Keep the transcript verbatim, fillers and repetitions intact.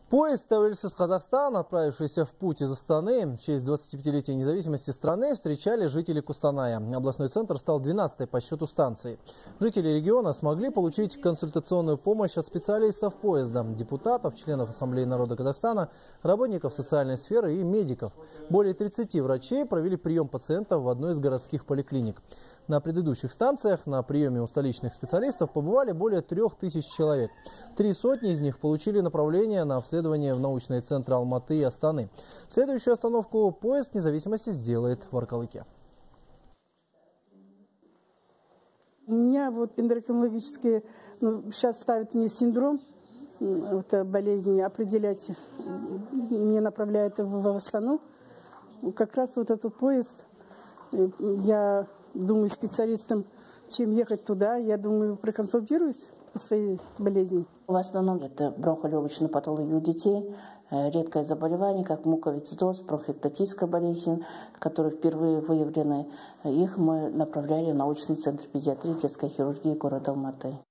Поезд ТВЛС Казахстан, отправившийся в путь из Астаны в честь двадцатипятилетия независимости страны, встречали жители Кустаная. Областной центр стал двенадцатой по счету станцией. Жители региона смогли получить консультационную помощь от специалистов поезда, депутатов, членов Ассамблеи народа Казахстана, работников социальной сферы и медиков. Более тридцати врачей провели прием пациентов в одной из городских поликлиник. На предыдущих станциях на приеме у столичных специалистов побывали более трех тысяч человек. Три сотни из них получили направление на обследование в научные центры Алматы и Астаны. Следующую остановку поезд независимости сделает в Аркалыке. У меня вот эндокринологические, ну, сейчас ставят мне синдром, вот, болезни определять, мне направляют в Астану. Как раз вот этот поезд, я думаю, специалистам, чем ехать туда, я думаю, проконсультируюсь по своей болезни. В основном это бронхолегочная патология у детей, редкое заболевание, как муковисцидоз, бронхоэктатическая болезнь, которые впервые выявлены. Их мы направляли в научный центр педиатрии и детской хирургии города Алматы.